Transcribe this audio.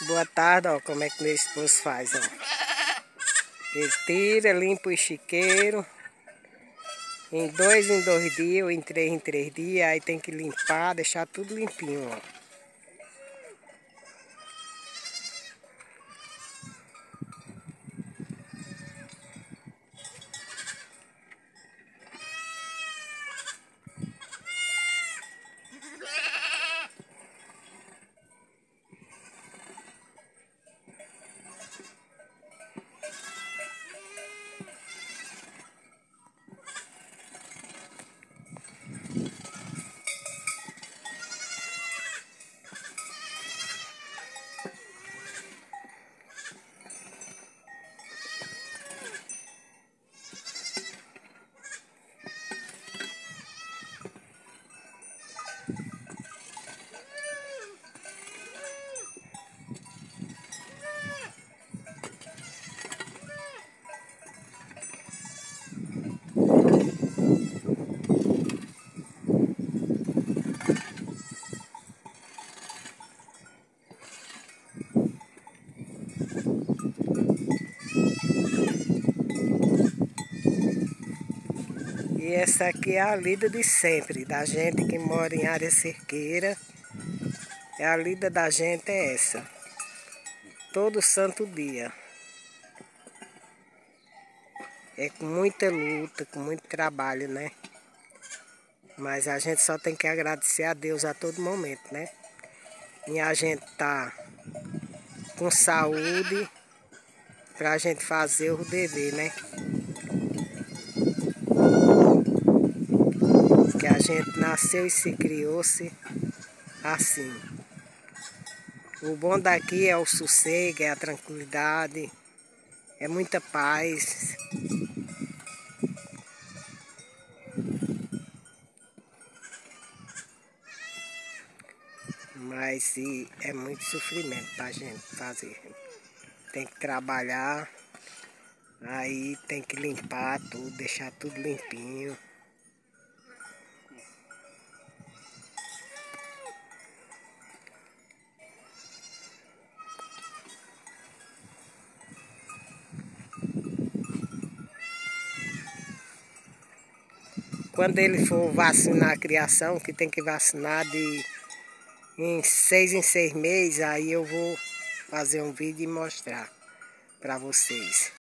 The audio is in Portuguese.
Boa tarde, ó, como é que meu esposo faz, ó. Ele tira, limpa o chiqueiro. Em 2 dias, ou em 3 dias, aí tem que limpar, deixar tudo limpinho, ó. E essa aqui é a lida de sempre, da gente que mora em área cerqueira. A lida da gente é essa. Todo santo dia. É com muita luta, com muito trabalho, né? Mas a gente só tem que agradecer a Deus a todo momento, né? E a gente tá com saúde pra gente fazer o dever, né? Que a gente nasceu e se criou-se assim. O bom daqui é o sossego, é a tranquilidade, é muita paz. Mas é muito sofrimento pra gente fazer. Tem que trabalhar, aí tem que limpar tudo, deixar tudo limpinho. Quando ele for vacinar a criação, que tem que vacinar de em 6 meses, aí eu vou fazer um vídeo e mostrar para vocês.